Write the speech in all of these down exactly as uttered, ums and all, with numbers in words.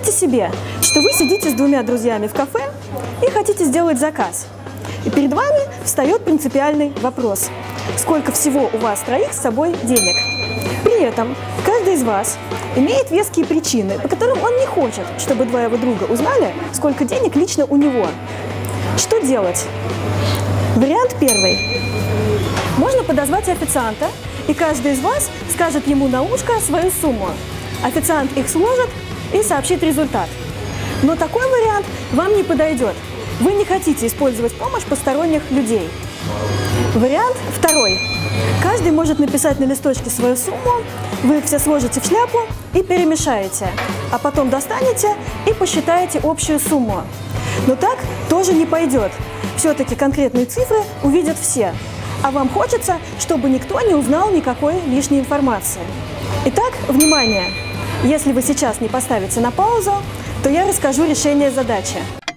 Представьте себе, что вы сидите с двумя друзьями в кафе и хотите сделать заказ. И перед вами встает принципиальный вопрос. Сколько всего у вас троих с собой денег? При этом каждый из вас имеет веские причины, по которым он не хочет, чтобы два его друга узнали, сколько денег лично у него. Что делать? Вариант первый. Можно подозвать официанта, и каждый из вас скажет ему на ушко свою сумму. Официант их сложит и сообщит результат. Но такой вариант вам не подойдет. Вы не хотите использовать помощь посторонних людей. Вариант второй. Каждый может написать на листочке свою сумму, вы их все сложите в шляпу и перемешаете, а потом достанете и посчитаете общую сумму. Но так тоже не пойдет. Все-таки конкретные цифры увидят все. А вам хочется, чтобы никто не узнал никакой лишней информации. Итак, внимание! Если вы сейчас не поставите на паузу, то я расскажу решение задачи.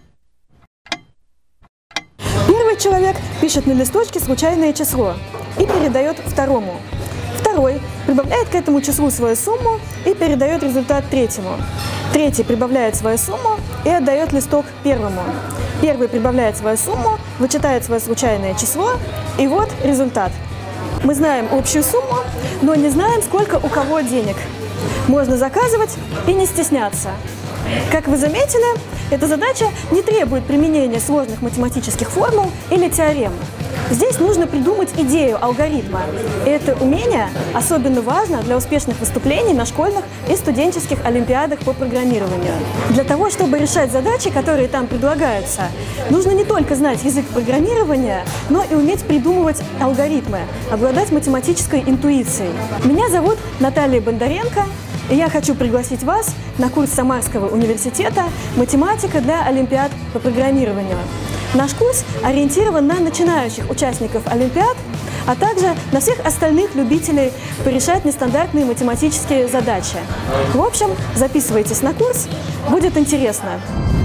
Первый человек пишет на листочке случайное число и передает второму. Второй прибавляет к этому числу свою сумму и передает результат третьему. Третий прибавляет свою сумму и отдает листок первому. Первый прибавляет свою сумму, вычитает свое случайное число, и вот результат. Мы знаем общую сумму, но не знаем, сколько у кого денег. Можно заказывать и не стесняться. Как вы заметили, эта задача не требует применения сложных математических формул или теорем. Здесь нужно придумать идею алгоритма. И это умение особенно важно для успешных выступлений на школьных и студенческих олимпиадах по программированию. Для того, чтобы решать задачи, которые там предлагаются, нужно не только знать язык программирования, но и уметь придумывать алгоритмы, обладать математической интуицией. Меня зовут Наталья Бондаренко, и я хочу пригласить вас на курс Самарского университета «Математика для олимпиад по программированию». Наш курс ориентирован на начинающих участников олимпиад, а также на всех остальных любителей порешать нестандартные математические задачи. В общем, записывайтесь на курс, будет интересно.